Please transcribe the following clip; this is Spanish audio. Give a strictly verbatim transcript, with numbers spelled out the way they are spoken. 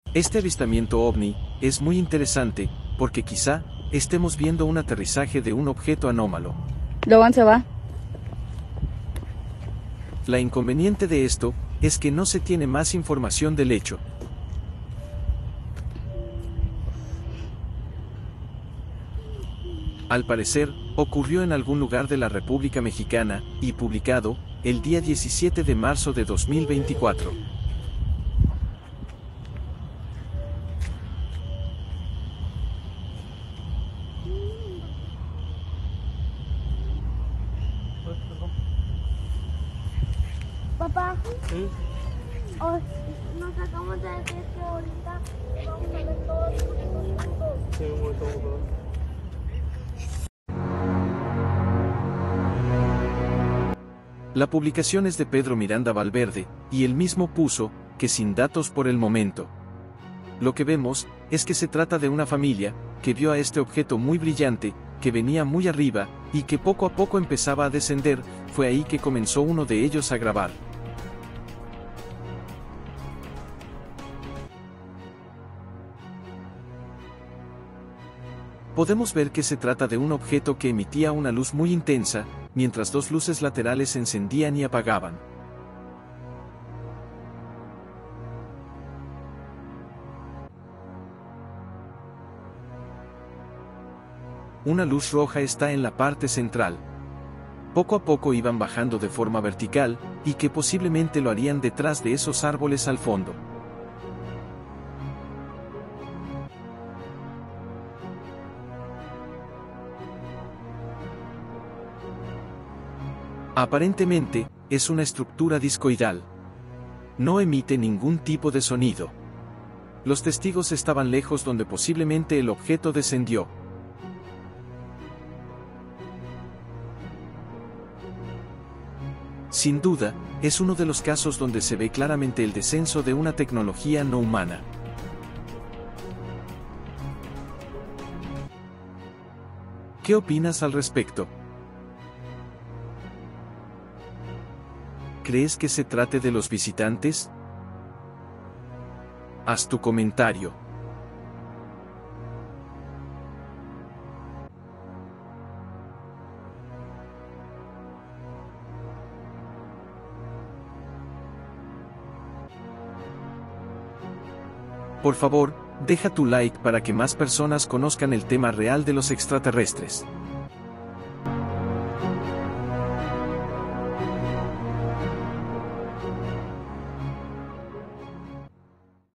Este avistamiento ovni es muy interesante, porque quizá estemos viendo un aterrizaje de un objeto anómalo. Logan se va. La inconveniente de esto es que no se tiene más información del hecho. Al parecer, ocurrió en algún lugar de la República Mexicana, y publicado, el día diecisiete de marzo de dos mil veinticuatro. Papá, ¿Sí? oh, nos acabamos de decir que ahorita vamos a ver todos los juntos. Sí, un momento, vamos a ver. La publicación es de Pedro Miranda Valverde, y él mismo puso, que sin datos por el momento. Lo que vemos, es que se trata de una familia, que vio a este objeto muy brillante, que venía muy arriba, y que poco a poco empezaba a descender. Fue ahí que comenzó uno de ellos a grabar. Podemos ver que se trata de un objeto que emitía una luz muy intensa, mientras dos luces laterales se encendían y apagaban. Una luz roja está en la parte central. Poco a poco iban bajando de forma vertical, y que posiblemente lo harían detrás de esos árboles al fondo. Aparentemente, es una estructura discoidal. No emite ningún tipo de sonido. Los testigos estaban lejos donde posiblemente el objeto descendió. Sin duda, es uno de los casos donde se ve claramente el descenso de una tecnología no humana. ¿Qué opinas al respecto? ¿Crees que se trate de los visitantes? Haz tu comentario. Por favor, deja tu like para que más personas conozcan el tema real de los extraterrestres.